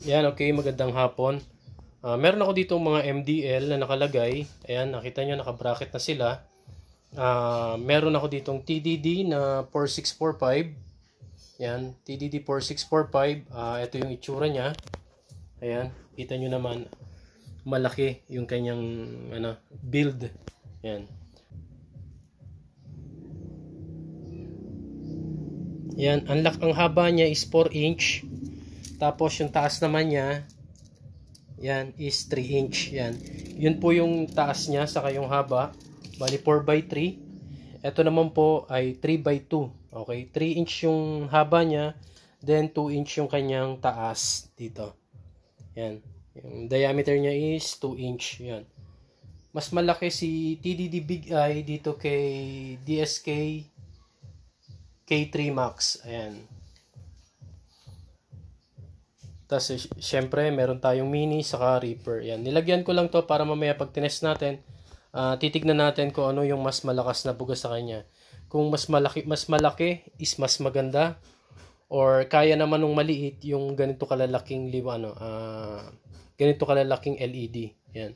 Yan, okay, magandang hapon. Meron ako dito mga MDL na nakalagay. Ayan, nakita nyo, naka-bracket na sila. Meron ako ditong TDD na 4645. Yan, TDD 4645. Ito yung itsura niya. Ayan, kita nyo naman, malaki yung kanyang build. Ayan. Yan, ang haba niya is 4 inch. Tapos yung taas naman niya, yan, is 3 inch. Yan. Yun po yung taas niya, saka yung haba. Bali 4x3. Ito naman po ay 3x2. Okay, 3 inch yung haba niya, then 2 inch yung kanyang taas dito. Yan. Yung diameter niya is 2 inch. Yan. Mas malaki si TDD Big Eye dito kay DSK K3 Max. Ayan. Tapos, syempre, meron tayong mini saka Reaper. Yan. Nilagyan ko lang to para mamaya pag tinest natin, titignan natin kung ano yung mas malakas na buga sa kanya. Kung mas malaki is mas maganda, or kaya naman nung maliit yung ganito kalalaking ganito kalalaking LED. Yan.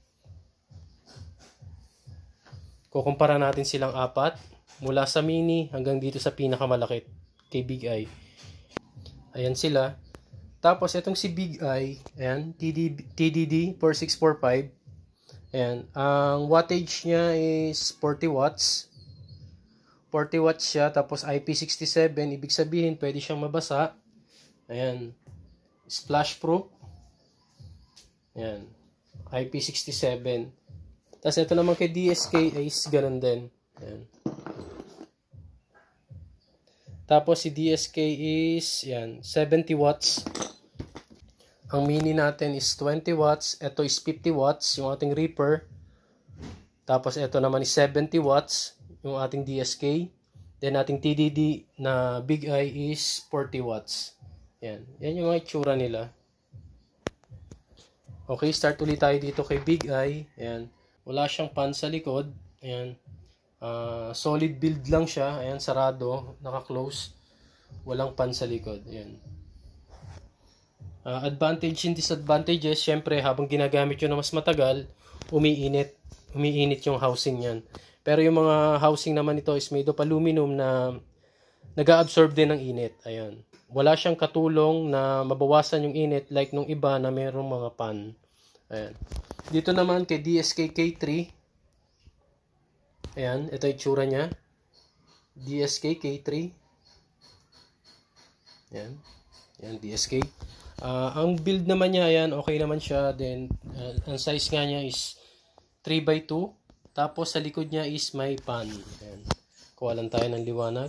Kukumpara natin silang apat mula sa mini hanggang dito sa pinakamalaki kay Big Eye. Ayan sila. Tapos itong si Big Eye, ayan, TDD 4645. Ayan, ang wattage niya is 40 watts. 40 watts siya, tapos IP67, ibig sabihin pwede siyang mabasa. Ayan, splash proof. Ayan, IP67. Tapos ito naman kay DSK is ganun din. Ayan. Tapos si DSK is yan, 70 watts. Ang mini natin is 20 watts. Ito is 50 watts, yung ating Reaper. Tapos ito naman is 70 watts, yung ating DSK. Then ating TDD na Big Eye is 40 watts. Yan. Yan yung mga itsura nila. Okay, start ulit tayo dito kay Big Eye. Ayan. Wala siyang pan sa likod. Ayan. Solid build lang siya. Ayan, sarado. Naka-close. Walang pan sa likod. Ayan. Advantage and disadvantages, syempre habang ginagamit yun na mas matagal, umiinit yung housing niyan. Pero yung mga housing naman ito is made of aluminum na nag-absorb din ng init. Ayan. Wala siyang katulong na mabawasan yung init like nung iba na mayroong mga pan. Ayan. Dito naman kay DSK K3. Ayan, ito yung tsura niya. DSK K3. Ayan. Ayan, DSK. Ang build naman niya, ayan, okay naman siya. Then, ang size nga niya is 3x2. Tapos, sa likod niya is may pan. Ayan. Kuha lang tayo ng liwanag.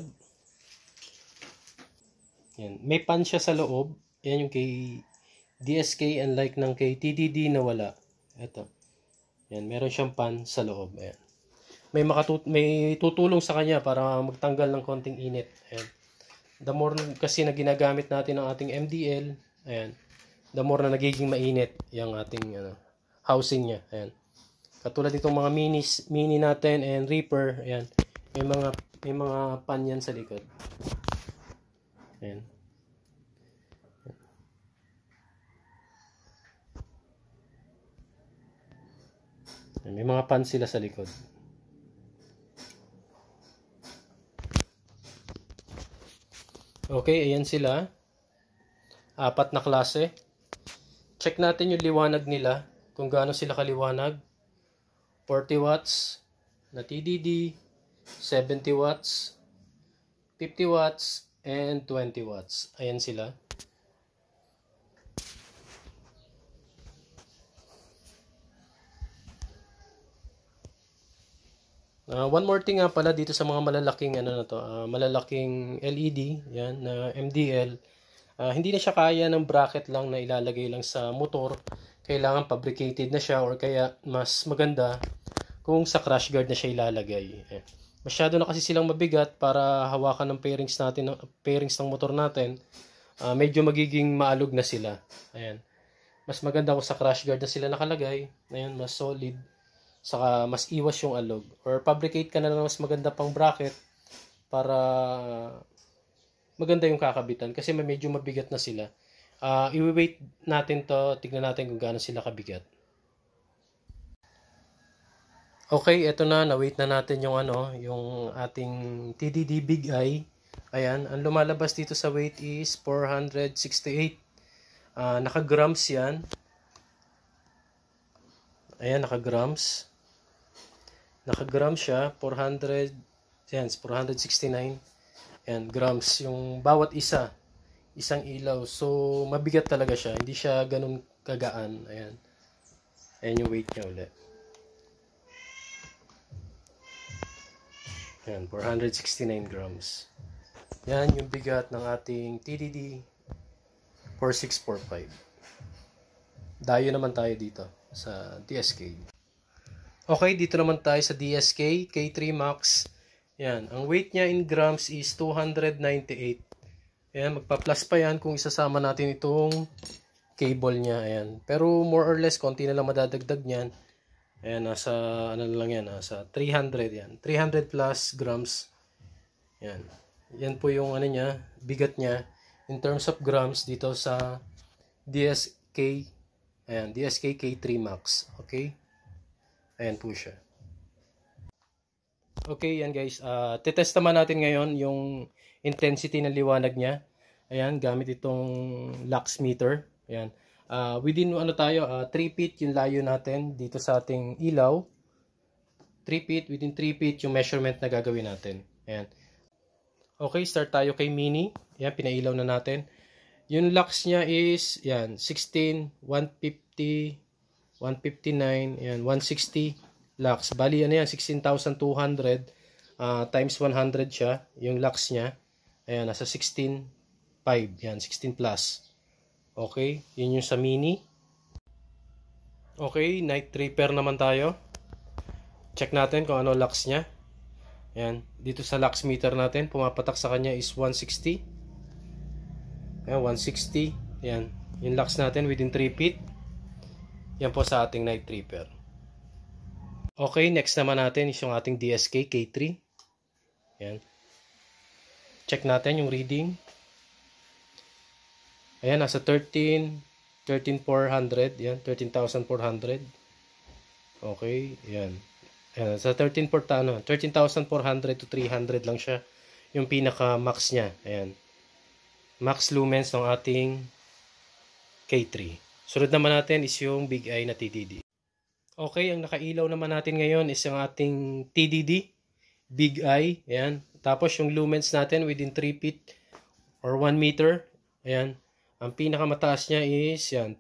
Ayan. May pan siya sa loob. Ayan yung kay DSK, unlike ng kay TDD na wala. Ito. Ayan, meron siyang pan sa loob. Ayan. May tutulong sa kanya para magtanggal ng konting init. Ayan. The more kasi na ginagamit natin ang ating MDL, ayan, the more na nagiging mainit yung ating housing niya. Ayan. Katulad nitong mga mini natin and Reaper, ayan, may mga pan yan sa likod. Ayan. Ayan, may mga pan sila sa likod. Okay, ayan sila. 4 na klase. Check natin yung liwanag nila, kung gaano sila kaliwanag. 40 watts na TDD, 70 watts, 50 watts, and 20 watts. Ayan sila. One more thing nga pala dito sa mga malalaking malalaking LED, yan na MDL. Hindi na siya kaya ng bracket lang na ilalagay lang sa motor. Kailangan fabricated na siya, or kaya mas maganda kung sa crash guard na siya ilalagay. Masyado na kasi silang mabigat para hawakan ng pairings ng motor natin. Medyo magiging maalog na sila. Ayan. Mas maganda kung sa crash guard na sila nakalagay. Ayan, mas solid. Saka mas iwas yung alog. Or fabricate ka na lang mas maganda pang bracket para maganda yung kakabitan. Kasi medyo mabigat na sila. I-weight natin to, tignan natin kung gaano sila kabigat. Okay, eto na, na-weight na natin yung yung ating TDD Big Eye. Ayan, ang lumalabas dito sa weight is 468. Naka-grams yan. Ayan, naka-grams. Naka-grams siya, 400, yan, 469. Ayan, grams yung bawat isa. Isang ilaw. So, mabigat talaga siya. Hindi siya ganun kagaan. Ayan. Ayan yung weight niya ulit. Ayan, 469 grams. Yan yung bigat ng ating TDD 4645. Dayo naman tayo dito sa DSK. Okay, dito naman tayo sa DSK K3 Max. Yan, ang weight niya in grams is 298. Ayan, magpa-plus pa yan kung isasama natin itong cable niya. Ayan. Pero more or less, konti na lang madadagdag niyan. Ayan, nasa, ano lang yan, nasa 300 yan. 300 plus grams. Yan. Yan po yung ano niya, bigat niya in terms of grams dito sa DSK. Ayan, DSK K3 Max. Okay? Ayan po siya. Okay, yan guys. Titest naman natin ngayon yung intensity ng liwanag niya. Ayan, gamit itong lux meter. Ayan. Within 3 feet yung layo natin dito sa ating ilaw. 3 feet, within 3 feet yung measurement na gagawin natin. Ayan. Okay, start tayo kay mini. Ayan, pinailaw na natin. Yung lux niya is, yan, 16, 150, 159, ayan, 160 lux. Bali, ano yan, 16,200 times 100 siya, yung lux niya. Ayan, nasa 16.5, yan, 16 plus. Okay, yun yung sa mini. Okay, night tripper naman tayo. Check natin kung ano lux niya. Ayan, dito sa lux meter natin, pumapatak sa kanya is 160. Ayan, 160. Ayan, yung lux natin within 3 feet. Yan po sa ating night tripper. Okay, next naman natin is yung ating DSK K3. Ayan. Check natin yung reading. Ayan, nasa 13,400. Yan, 13,400. Okay, yan. Ayan, sa 13,400 to 300 lang siya. Yung pinaka-max niya. Ayan. Max lumens ng ating K3. Sunod naman natin is yung Big Eye na TDD. Okay, ang nakailaw naman natin ngayon is yung ating TDD Big Eye. Ayan. Tapos yung lumens natin within 3 feet or 1 meter. Ayan. Ang pinakamataas niya is yan,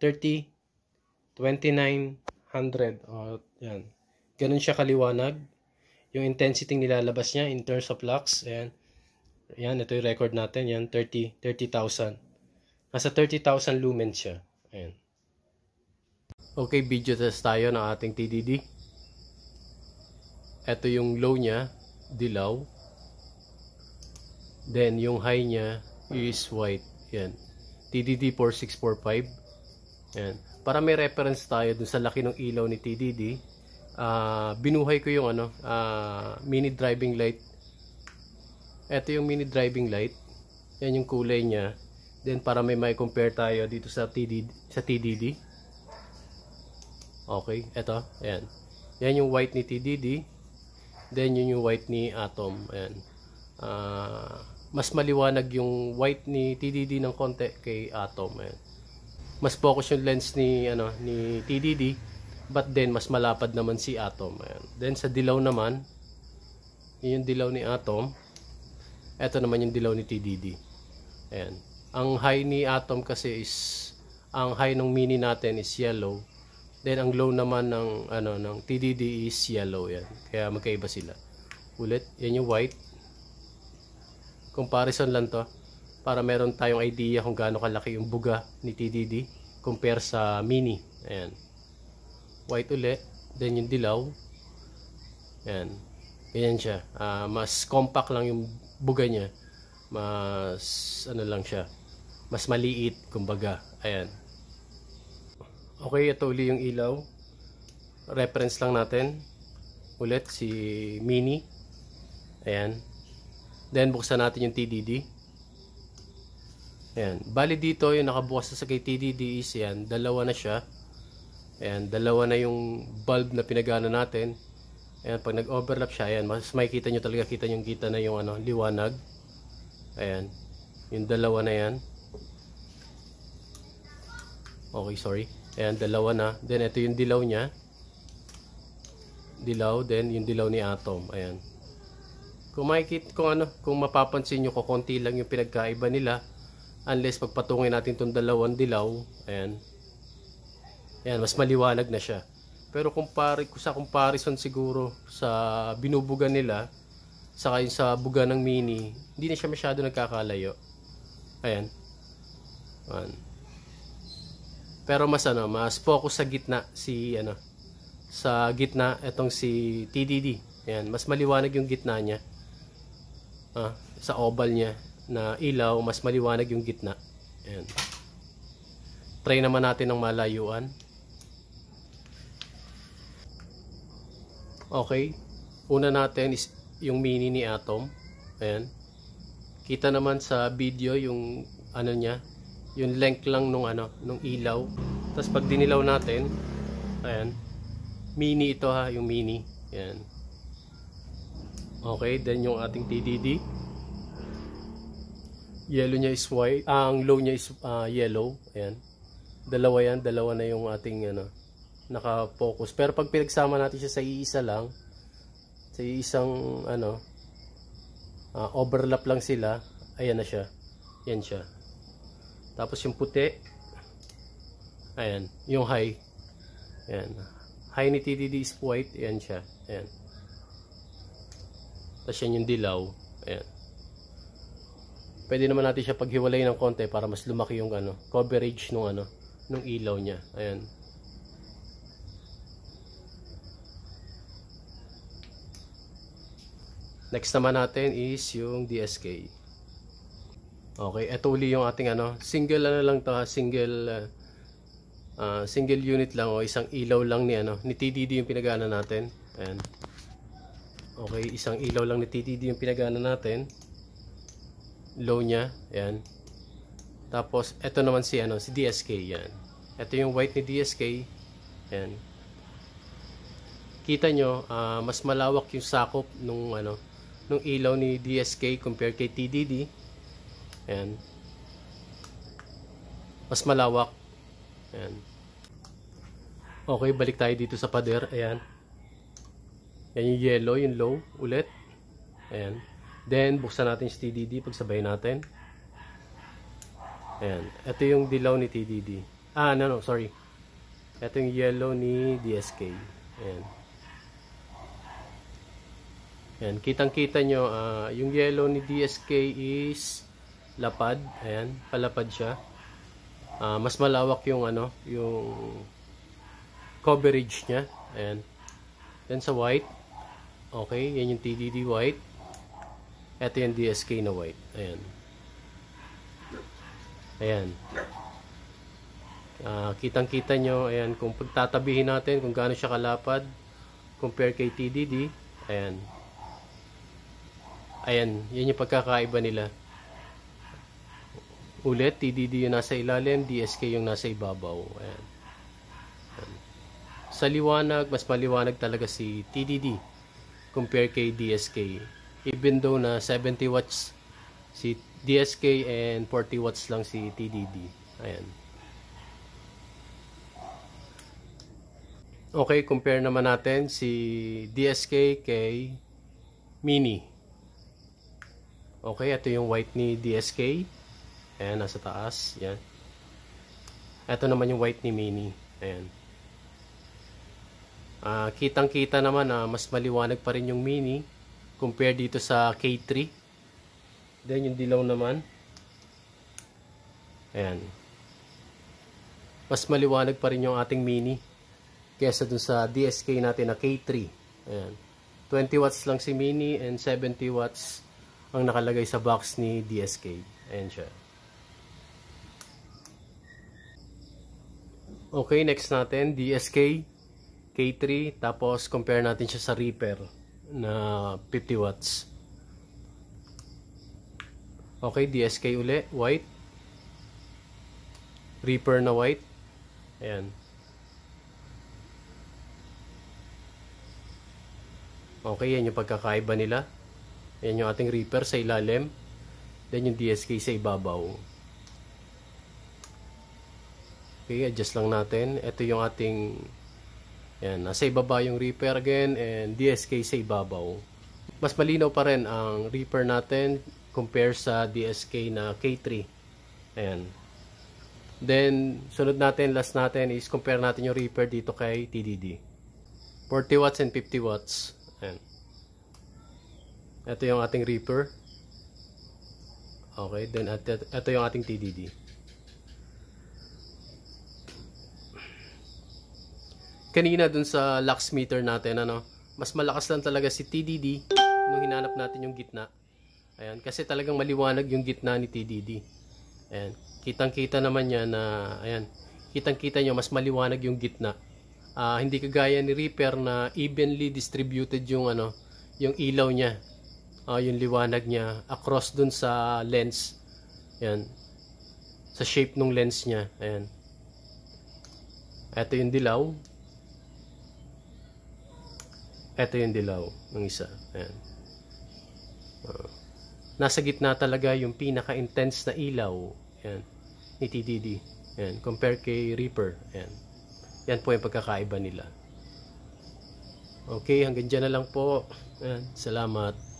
2900. Yan. Ganun siya kaliwanag. Yung intensity nilalabas niya in terms of lux. Ayan. Ayan, ito yung record natin. Yan, 30,000. Nasa 30,000 lumens siya. Ayan. Okay, video test tayo ng ating TDD. Ito yung low niya, dilaw. Then, yung high niya is white. Yan. TDD 4645. Yan. Para may reference tayo dun sa laki ng ilaw ni TDD, binuhay ko yung mini driving light. Ito yung mini driving light. Yan yung kulay niya. Then para may compare tayo dito sa TDD. Okay, ito. Ayan. Yan yung white ni TDD. Then yun yung white ni Atom. Ayan. Mas maliwanag yung white ni TDD ng konti kay Atom. Ayan. Mas focus yung lens ni TDD, but then mas malapad naman si Atom. Ayan. Then sa dilaw naman, yun yung dilaw ni Atom. Ito naman yung dilaw ni TDD. Ayan. Ang high ni Atom kasi is, ang high ng mini natin is yellow. Then ang low naman ng TDD is yellow. Yan. Kaya magkaiba sila. Ulit, yan yung white. Comparison lang to para meron tayong idea kung gaano kalaki yung buga ni TDD compare sa mini. Ayan. White ulit, then yung dilaw. Ayan. Ganyan siya. Mas compact lang yung buga niya. Mas lang siya. Mas maliit kumbaga. Ayan. Okay, ito uli yung ilaw. Reference lang natin. Ulit si mini. Ayan. Then buksan natin yung TDD. Ayan. Bali dito yung nakabukas na sa kay TDD is yan. Dalawa na siya. Ayan. Dalawa na yung bulb na pinagana natin. Ayan. Pag nag-overlap siya, ayan. Mas makikita nyo talaga. Kita na yung ano, liwanag. Ayan. Yung dalawa na yan. Okay, sorry. Ayan. Dalawa na. Then ito yung dilaw niya. Dilaw. Then yung dilaw ni Atom. Ayan. Kung makikita, kung mapapansin nyo, konti lang yung pinagkaiba nila. Unless pagpatungin natin itong dalawang dilaw, ayan. Ayan, mas maliwanag na siya. Pero sa comparison siguro sa binubugan nila, saka yung sa buga ng Mini, hindi na siya masyado nagkakalayo. Ayan. Ayan. Pero mas focus sa gitna sa gitna itong si TDD. Ayan, mas maliwanag yung gitna niya. Sa oval niya na ilaw, mas maliwanag yung gitna. Ayan. Try naman natin ng malayuan. Okay. Una natin is yung Mini ni Atom. Ayan. Kita naman sa video yung ano niya, yung length lang nung ilaw. Tapos pag dinilaw natin, ayan. Mini ito yung Mini. Ayan. Okay, then yung ating TDD. Yellow niya is white, ang low niya is yellow. Ayan. Dalawa na yung ating naka-focus. Pero pag pinagsama natin siya sa iisa lang, sa isang overlap lang sila, ayan na siya. Yan siya. Tapos yung puti, ayan, yung high. Ayan. High ni TDD is white, ayan siya. Ayan. Tapos yan yung dilaw. Ayan. Pwede naman natin siya paghiwalay ng konti para mas lumaki yung coverage nung ilaw niya. Ayan. Next naman natin is yung DSK. Okay, ito uli yung ating single lang to, single unit lang o isang ilaw lang ni TDD yung pinagana natin. Ayan. Okay, isang ilaw lang ni TDD yung pinagana natin. Low niya, ayan. Tapos ito naman si DSK, yan. Ito yung white ni DSK. Ayan. Kita nyo, mas malawak yung sakop nung ilaw ni DSK compared kay TDD. Ayan. Mas malawak. Ayan. Okay, balik tayo dito sa pader. Ayan. Yan yung yellow, yung low ulit. Ayan. Then, buksan natin yung TDD, pagsabay natin. Ayan. Ito yung dilaw ni TDD. Sorry. Ito yung yellow ni DSK. Ayan. Ayan. Kitang-kita nyo, yung yellow ni DSK is lapad. Ayan. Palapad siya. Mas malawak yung yung coverage niya. Ayan. Then sa white. Okay. Yan yung TDD white. Ito yung DSK na white. Ayan. Ayan. Kitang-kita nyo. Ayan. Kung pagtatabihin natin kung gaano siya kalapad compare kay TDD. Ayan. Ayan. Yan yung pagkakaiba nila. Ulit. TDD yung nasa ilalim. DSK yung nasa ibabaw. Ayan. Ayan. Sa liwanag, mas maliwanag talaga si TDD compare kay DSK. Even though na 70 watts si DSK and 40 watts lang si TDD. Ayan. Okay, compare naman natin si DSK kay Mini. Okay, ito yung white ni DSK. Ayan, nasa taas. Ayan. Ito naman yung white ni Mini. Ayan. Kitang-kita naman na mas maliwanag pa rin yung Mini compare dito sa K3. Then yung dilaw naman. Ayan. Mas maliwanag pa rin yung ating Mini kesa dun sa DSK natin na K3. Ayan. 20 watts lang si Mini and 70 watts ang nakalagay sa box ni DSK. Ayan siya. Okay, next natin DSK K3, tapos compare natin siya sa Reaper na 50 watts. Okay, DSK uli, white. Reaper na white. Ayan. Okay, yan yung pagkakaiba nila. Ayan yung ating Reaper sa ilalim. Then yung DSK sa ibabaw. Okay, adjust lang natin. Ito yung ating, ayan, nasa ibaba yung Reaper again and DSK sa ibabaw. Mas malinaw pa rin ang Reaper natin compare sa DSK na K3. Ayan. Then, sunod natin, last natin is compare natin yung Reaper dito kay TDD. 40 watts and 50 watts. Ayan. Ito yung ating Reaper. Okay, then ito yung ating TDD. Kanina dun sa lux meter natin, mas malakas lang talaga si TDD nung hinanap natin yung gitna. Ayan, kasi talagang maliwanag yung gitna ni TDD. Ayan, kitang-kita naman niya na, ayan, kitang-kita nyo mas maliwanag yung gitna. Hindi kagaya ni Reaper na evenly distributed yung yung ilaw niya. Yung liwanag niya across dun sa lens. Ayan. Sa shape ng lens niya. Ayan. Ito yung dilaw. Ito yung dilaw ng isa. Ayan. Nasa gitna talaga yung pinaka-intense na ilaw. Ayan. Ni TDD. Ayan. Compare kay Reaper. Ayan. Yan po yung pagkakaiba nila. Okay, hanggang dyan na lang po. Ayan. Salamat.